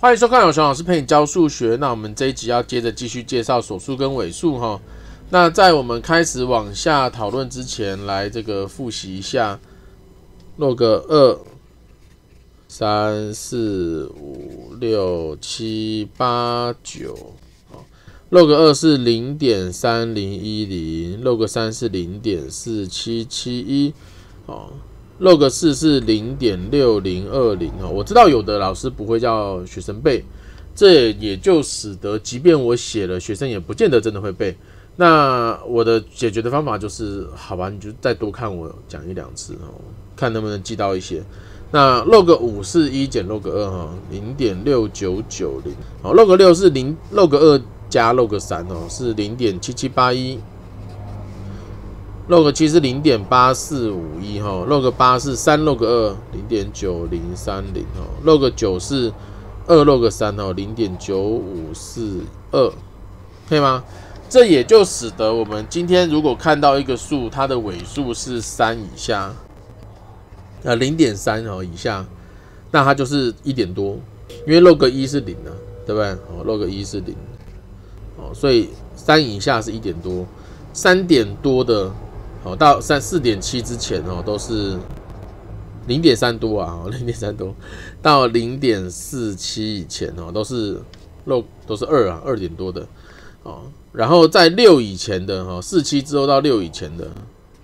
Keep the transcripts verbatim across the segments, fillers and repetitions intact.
欢迎收看有熊老师陪你教数学。那我们这一集要接着继续介绍手数跟尾数哈。那在我们开始往下讨论之前，来这个复习一下 log 二、三、四、五、六、七、八、九。log 二是 零点三零一零， log 三是 零点四七七一。log 四是 零点六零二零， 我知道有的老师不会叫学生背，这也就使得即便我写了，学生也不见得真的会背。那我的解决的方法就是，好吧，你就再多看我讲一两次，看能不能记到一些。那 log 五是一减 log 二， 零点六九九零， log 六是 log 二加 log 三， 是 零点七七八一。log 七是 零点八四五一， log 八是三 log 二 零点九零三零， log 九是二 log 三 零点九五四二， 可以吗？这也就使得我们今天如果看到一个数，它的尾数是三以下，呃 零点三 以下，那它就是一点多，因为 log 一是零啊，对不对？ log 一是零，所以三以下是一点多，三点多的到 四点七 之前都是 零点三 多啊 ,零点三 多到 零点四七 以前都是 log 都是二啊 ,二点多的。然后在六以前的 四七 之后到六以前的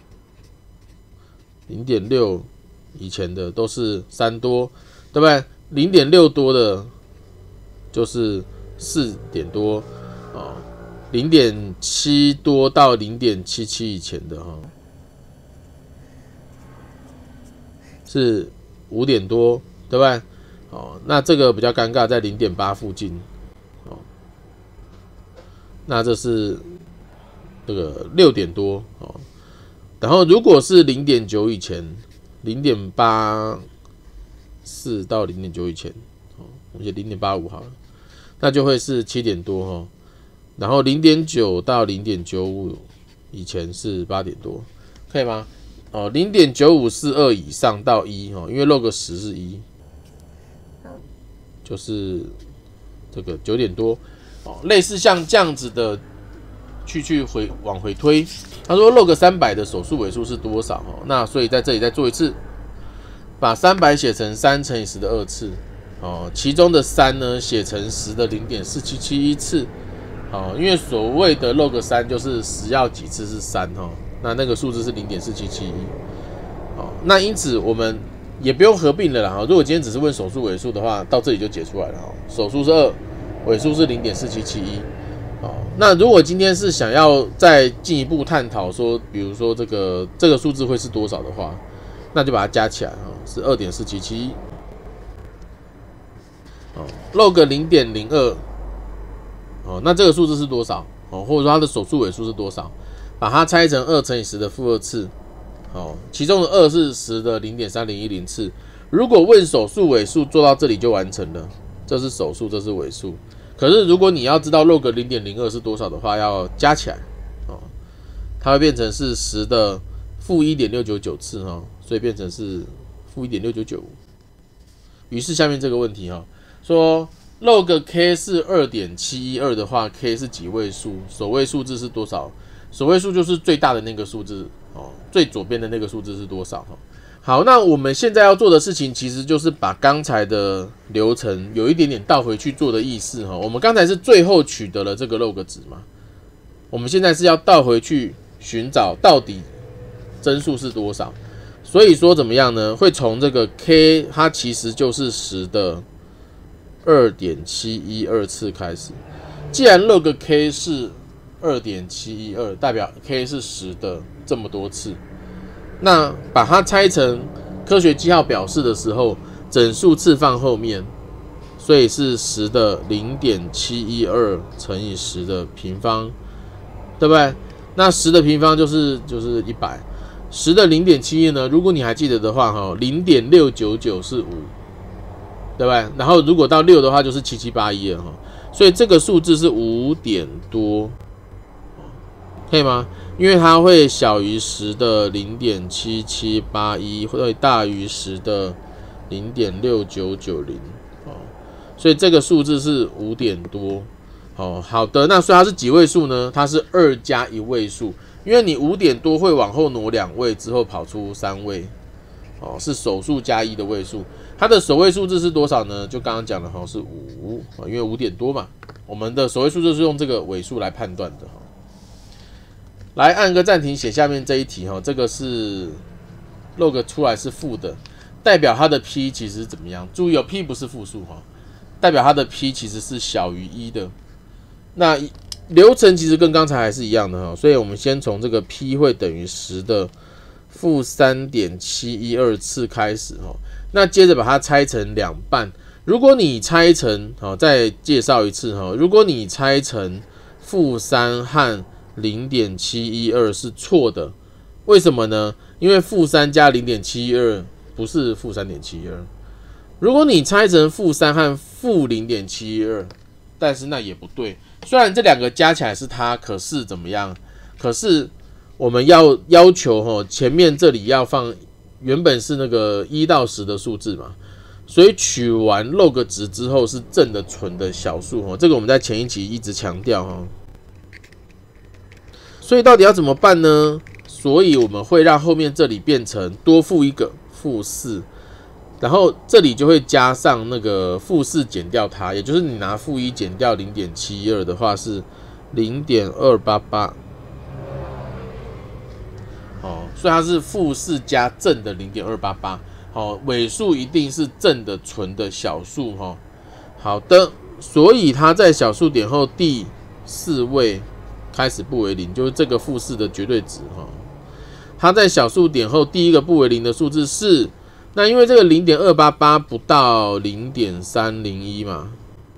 零点六 以前的都是三多，对不对？ 零点六 多的就是四点多，零点七 多到 零点七七 以前的是五点多，对不对？那这个比较尴尬，在 零点八 附近。那这是这个六点多，然后如果是 零点九 以前 ,零点八四 到 零点九 以前，我写 零点八五 好了，那就会是七点多，然后 零点九 到 零点九五 以前是八点多，可以吗？ 零点九五四二 以上到一，因为 log 十是一，就是这个九点多，类似像这样子的去去回往回推。他说 log 三百的手数尾数是多少？那所以在这里再做一次，把三百写成三乘以十的二次，其中的三呢写成十的 零点四七七一次，因为所谓的 log 三就是十要几次是三，那那个数字是 零点四七七一。那因此我们也不用合并了啦，如果今天只是问手数尾数的话，到这里就解出来了，手数是二，尾数是 零点四七七一。那如果今天是想要再进一步探讨说，比如说这个这个数字会是多少的话，那就把它加起来，是 二点四七七一。log 零点零二，那这个数字是多少？或者说它的手数尾数是多少？把它拆成二乘以十的负二次，其中的二是十的 零点三零一零次。如果问手数尾数，做到这里就完成了，这是手数，这是尾数。可是如果你要知道 log 零点零二 是多少的话，要加起来，它会变成是十的负 一点六九九 次，所以变成是负 一点六九九五。于是下面这个问题说 log k 是 二点七一二 的话， k 是几位数？首位数字是多少？首位数就是最大的那个数字，最左边的那个数字是多少？好，那我们现在要做的事情其实就是把刚才的流程有一点点倒回去做的意思。我们刚才是最后取得了这个 log 值嘛，我们现在是要倒回去寻找到底真数是多少。所以说怎么样呢？会从这个 k 它其实就是十的 二点七一二 次开始。既然 log k 是 二点七一二， 代表 k 是十的这么多次，那把它拆成科学记号表示的时候，整数次放后面，所以是十的 零点七一二 乘以十的平方，对不对？那十的平方就是就是一百，十的 零点七一 呢，如果你还记得的话 零点六九九 是五，对不对？然后如果到六的话就是七七八一了，所以这个数字是五点多，可以吗？因为它会小于十的 零点七七八一，会大于十的 零点六九九零， 所以这个数字是五点多。哦，好的，那所以它是几位数呢？它是二加一位数，因为你五点多会往后挪两位之后跑出三位，哦，是首数加一的位数。它的首位数字是多少呢？就刚刚讲的，哈，是五，因为五点多嘛，我们的首位数字是用这个尾数来判断的，哈。来按个暂停，写下面这一题，哈，这个是 log 出来是负的，代表它的 p 其实怎么样？注意哦 ，p 不是负数，哈，代表它的 p 其实是小于一的。那流程其实跟刚才还是一样的哈，所以我们先从这个 p 会等于十的负 三点七一二 次开始哈，那接着把它拆成两半。如果你拆成好，再介绍一次哈，如果你拆成负三和 零点七一二 是错的，为什么呢？因为负三加 零点七一二 不是负 三点七一二。如果你拆成负三和负 零点七一二，但是那也不对。虽然这两个加起来是它，可是怎么样？可是我们要要求齁，前面这里要放原本是那个一到十的数字嘛，所以取完 log 值之后是正的纯的小数齁，这个我们在前一集一直强调齁。所以到底要怎么办呢？所以我们会让后面这里变成多负一个负四。然后这里就会加上那个负四减掉它，也就是你拿负一减掉 零点七一二 的话是 零点二八八。哦，所以它是负四加正的 零点二八八。哦，尾数一定是正的纯的小数哈。好的，所以它在小数点后第四位开始不为零，就是这个负四的绝对值哈。它在小数点后第一个不为零的数字是。那因为这个 零点二八八 不到 零点三零一 嘛，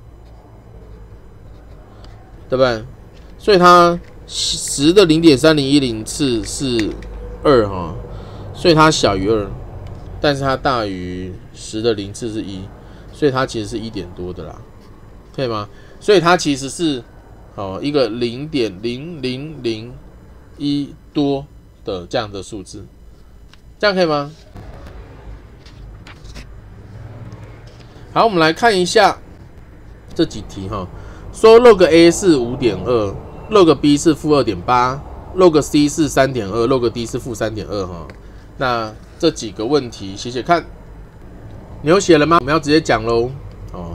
对不对？所以它十的 零点三零一零 次是二哈，所以它小于二，但是它大于十的零次是一，所以它其实是一点多的啦，可以吗？所以它其实是哦一个 零点零零零一 多的这样的数字，这样可以吗？好，我们来看一下这几题哈。说 log A 是 五点二， log B 是负 二点八， log C 是 三点二， log D 是负 三点二 哈。那这几个问题写写看，你有写了吗？我们要直接讲喽。哦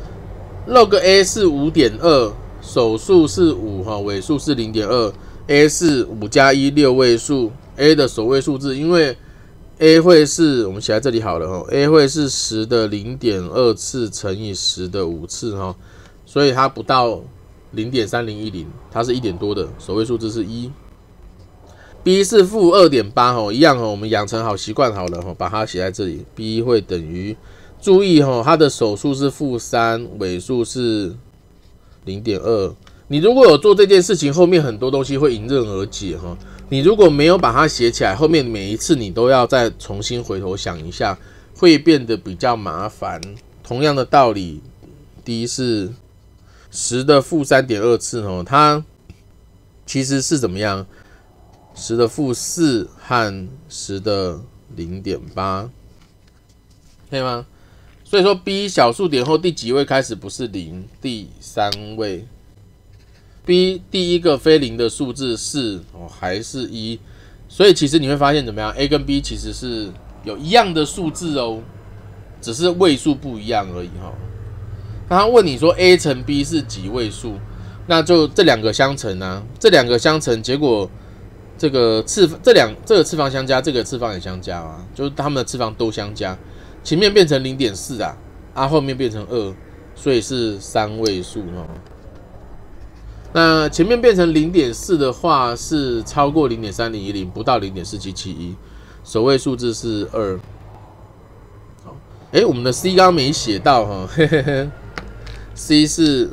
，log A 是 五点二， 首数是五哈，尾数是 零点二， A 是五加一六位数 ，A 的首位数字，因为A 会是我们写在这里好了哈 ，A 会是十的 零点二 次乘以十的五次哈，所以它不到 零点三零一零， 它是一点多的，首位数字是一。B 是负 二点八 哈，一样哈，我们养成好习惯好了哈，把它写在这里 ，B 会等于，注意哈，它的首数是负三，尾数是 零点二。你如果有做这件事情，后面很多东西会迎刃而解哈。你如果没有把它写起来，后面每一次你都要再重新回头想一下，会变得比较麻烦。同样的道理，第一是十的负 三点二 次哦，它其实是怎么样？十的负四和十的 零点八， 可以吗？所以说 B 小数点后第几位开始不是零，第三位。B 第一个非零的数字是哦还是一，所以其实你会发现怎么样 ？A 跟 B 其实是有一样的数字哦，只是位数不一样而已哈。那他问你说 A 乘 B 是几位数，那就这两个相乘啊，这两个相乘，结果这个次这两这个次方相加，这个次方也相加啊，就是它们的次方都相加，前面变成 零点四 啊，啊后面变成二，所以是三位数哦。那前面变成 零点四 的话是超过 零点三零一零， 不到 零点四七七一， 首位数字是二。好，哎，我们的 C 刚刚没写到哈，嘿嘿嘿 ，C 是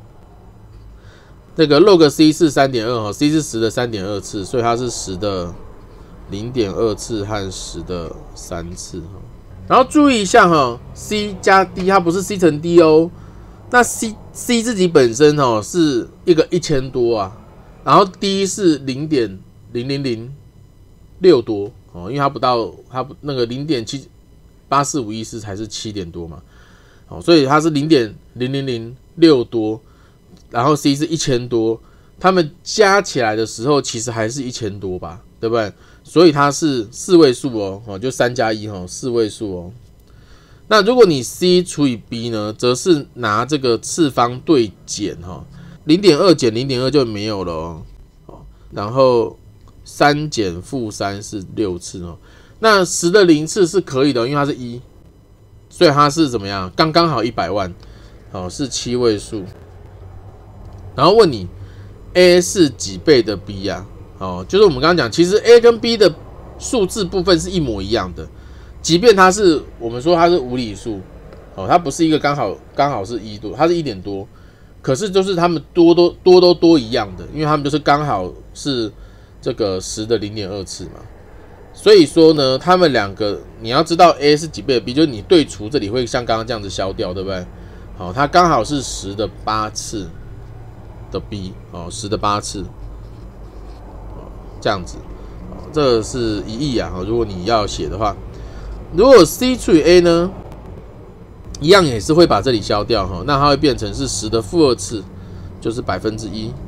那个 log C 是 三点二 哈 ，C 是十的 三点二 次，所以它是十的 零点二 次和十的三次哈。然后注意一下哈 ，C 加 D 它不是 C 乘 D 哦。那 C C 自己本身哦是一个一千多啊，然后 D 是 零点零零零六 多哦，因为它不到它那个 零点七八四五一四才是七点多嘛， 好，所以它是零点零零零六多，然后 C 是一千多，它们加起来的时候其实还是一千多吧，对不对？所以它是四位数哦，就三加一哦，四位数哦。那如果你 C 除以 B 呢，则是拿这个次方对减哈，零点二减零点二就没有了哦。然后三减负三是六次哦。那十的零次是可以的，因为它是一，所以它是怎么样？刚刚好一百万，好是七位数。然后问你 A 是几倍的 B 啊？哦，就是我们刚刚讲，其实 A 跟 B 的数字部分是一模一样的。即便它是我们说它是无理数，哦，它不是一个刚好刚好是一多，它是一点多，可是就是它们多都多都多一样的，因为它们就是刚好是这个十的零点二次嘛，所以说呢，它们两个你要知道 A 是几倍的 B， 就是你对除这里会像刚刚这样子消掉，对不对？好，它刚好是十的八次的 B， 哦，十的八次，哦，这样子，哦，这是一亿啊，如果你要写的话。如果 C 除以 A 呢，一样也是会把这里消掉哈，那它会变成是十的负二次，就是百分之一。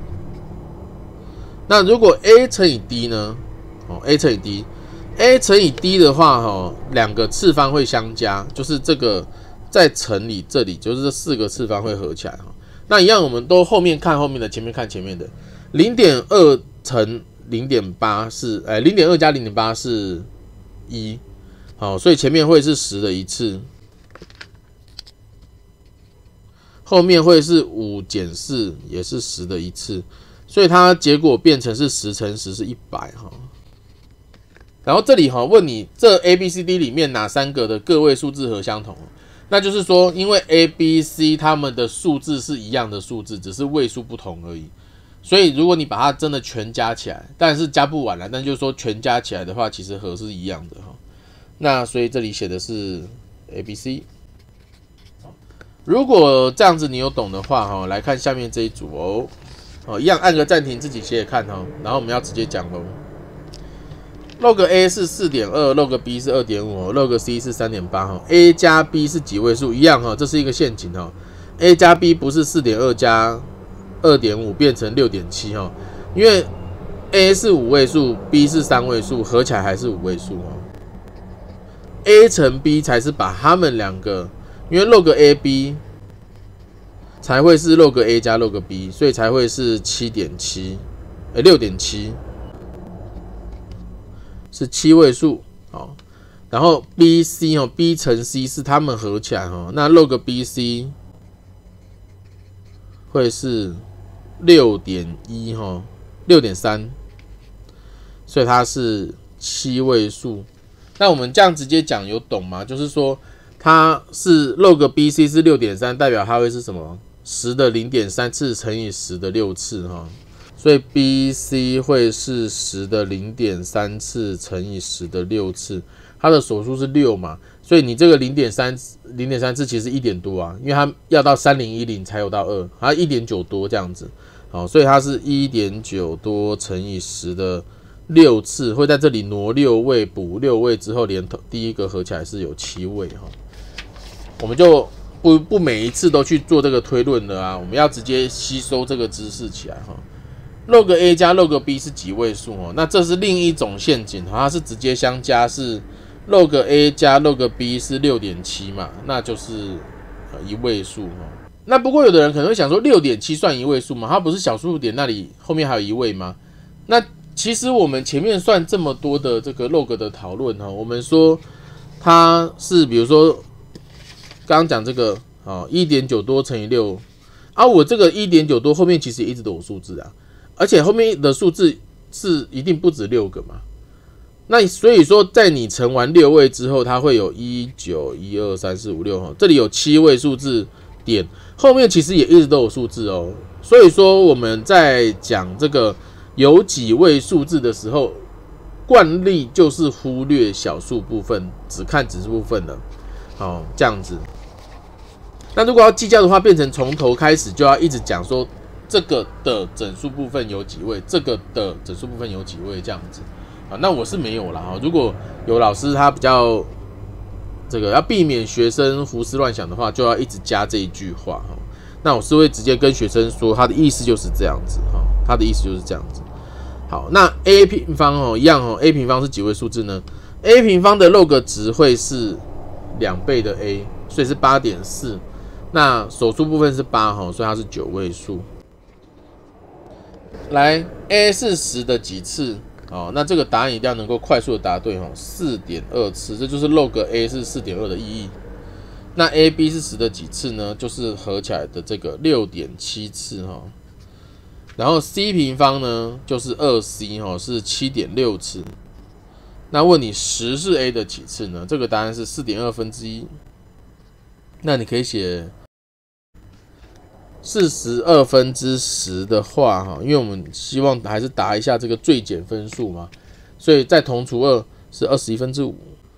那如果 A 乘以 D 呢？哦 ，A 乘以 D，A 乘以 D 的话，哈，两个次方会相加，就是这个再乘以这里，就是这四个次方会合起来哈。那一样，我们都后面看后面的，前面看前面的。零点二乘零点八是，哎，零点二加零点八是一。好，所以前面会是十的一次，后面会是五减四，也是十的一次，所以它结果变成是十乘十是一百哈。然后这里哈问你这 A、B、C、D 里面哪三个的个位数字和相同？那就是说，因为 A、B、C 它们的数字是一样的数字，只是位数不同而已。所以如果你把它真的全加起来，但是加不完了，但就是说全加起来的话，其实和是一样的哈。那所以这里写的是 A、B、C。如果这样子你有懂的话哈，来看下面这一组哦，哦，一样按个暂停，自己写写看哈。然后我们要直接讲喽。log A 是 四点二 ，log B 是 二点五 ，log C 是 三点八 哈。A 加 B 是几位数？一样哈，这是一个陷阱哈。A 加 B 不是 四点二 加 二点五 变成 六点七 哈，因为 A 是五位数 ，B 是三位数，合起来还是五位数哈。A 乘 B 才是把它们两个，因为 log A、B 才会是 log A 加 log B， 所以才会是 七点七， 哎 六点七 是七位数，好，然后 B、C 哦 ，B 乘 C 是它们合起来哈，那 log B、C 会是 六点一 哈， 六点三， 所以它是七位数。那我们这样直接讲有懂吗？就是说它是 log B C 是 六点三， 代表它会是什么？十的 零点三 次乘以十的六次哈，所以 B C 会是十的 零点三 次乘以十的六次，它的手数是六嘛，所以你这个 零点三 零点三 次其实一点多啊，因为它要到三零一零才有到二，它 一点九 多这样子，好，所以它是 一点九 多乘以十的六次，会在这里挪六位，补六位之后，连第一个合起来是有七位哈。我们就不不每一次都去做这个推论了啊，我们要直接吸收这个知识起来哈。log A 加 log B 是几位数哦？那这是另一种陷阱，它是直接相加，是 log A 加 log B 是 六点七 嘛，那就是一位数哈。那不过有的人可能会想说 六点七 算一位数吗？它不是小数点那里后面还有一位吗？那其实我们前面算这么多的这个 log 的讨论哈，我们说它是比如说刚刚讲这个啊 一点九 多乘以六啊，我这个 一点九 多后面其实也一直都有数字啊，而且后面的数字是一定不止六个嘛。那所以说在你乘完六位之后，它会有一九一二三四五六哈，这里有七位数字点，后面其实也一直都有数字哦。所以说我们在讲这个有几位数字的时候，惯例就是忽略小数部分，只看指数部分了。好，这样子。那如果要计较的话，变成从头开始就要一直讲说这个的整数部分有几位，这个的整数部分有几位这样子。啊，那我是没有啦。如果有老师他比较这个要避免学生胡思乱想的话，就要一直加这一句话哈。那我是会直接跟学生说，他的意思就是这样子哈，他的意思就是这样子。好，那 a 平方哦，一样哦 ，a 平方是几位数字呢 ？a 平方的 log 值会是两倍的 a， 所以是 八点四。那首数部分是八哈，所以它是九位数。来 ，a 是十的几次？哦，那这个答案一定要能够快速的答对哈， 四点二次，这就是 log a 是 四点二 的意义。那 ab 是十的几次呢？就是合起来的这个 六点七次哈。然后 c 平方呢，就是 二 c 哈，是 七点六次。那问你十是 a 的几次呢？这个答案是 四点二分之一。那你可以写四十二分之十的话哈，因为我们希望还是答一下这个最简分数嘛，所以再同除二是二十一分之五。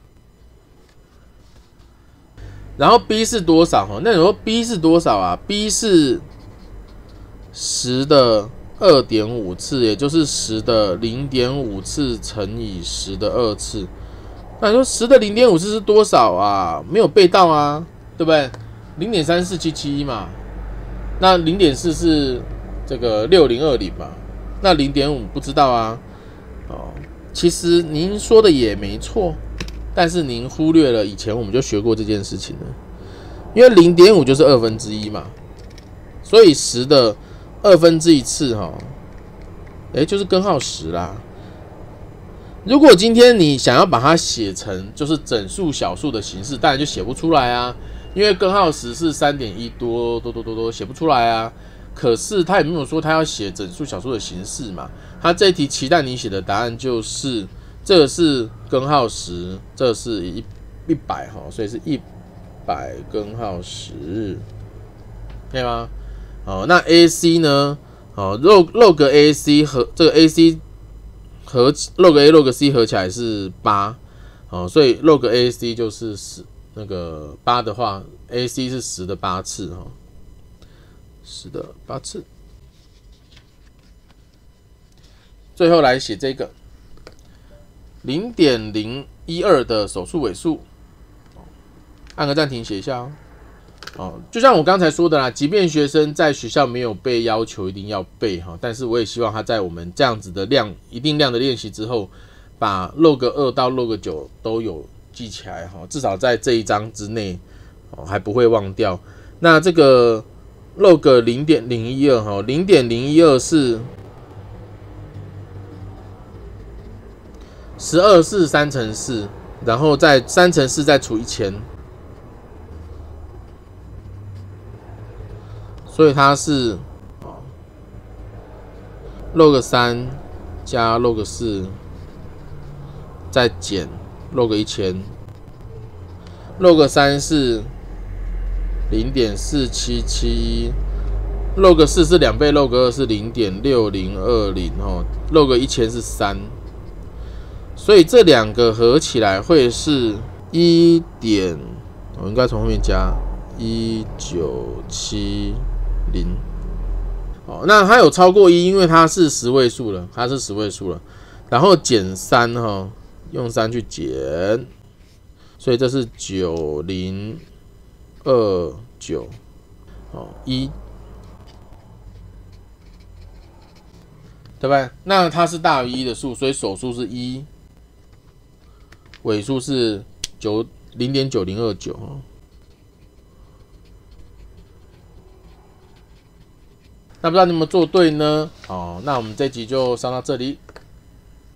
然后 b 是多少哈？那你说 b 是多少啊 ？b 是十的 二点五次，也就是十的 零点五次乘以十的二次。那你说十的 零点五次是多少啊？没有背到啊，对不对？ 零点三四七七一嘛。那 零点四 是这个六零二零嘛？那 零点五 不知道啊。哦，其实您说的也没错，但是您忽略了以前我们就学过这件事情了。因为 零点五 就是二分之一嘛，所以十的二分之一次哈，哎，就是根号十啦。如果今天你想要把它写成就是整数小数的形式，当然就写不出来啊。因为根号十是 三点一 多多多多多，写不出来啊。可是他也没有说他要写整数小数的形式嘛。他这一题期待你写的答案就是，这个是根号十，这个是一一百哈，所以是一百根号十，可以吗？好，那 A C 呢？好 ，log log A C 和这个 A C 和 log A log C 合起来是八，好，所以 log A C 就是十。那个八的话 ，A C 是十的八次哈，十的八次。最后来写这个零点零一二的首数尾数，按个暂停写一下哦。哦，就像我刚才说的啦，即便学生在学校没有被要求一定要背哈，但是我也希望他在我们这样子的量一定量的练习之后，把 log 二到 log 九都有记起来哈，至少在这一章之内哦还不会忘掉。那这个 log 零点零一二哈，零点零一二是十二是三乘四，然后再三乘四再除一千，所以它是 log 三加 log 四再减log 一千 ，log 三是 零点四七七一 ，log 四是两倍 ，log 二是 零点六零二零 哦 ，log 一千是三，所以这两个合起来会是一点，我应该从后面加一九七零。哦，那它有超过一，因为它是十位数了，它是十位数了，然后减三哈。哦用三去减，所以这是九零二九，哦一，对不对？那它是大于一的数，所以首数是一，尾数是九零点九零二九。那不知道你有没有做对呢？哦，那我们这集就上到这里。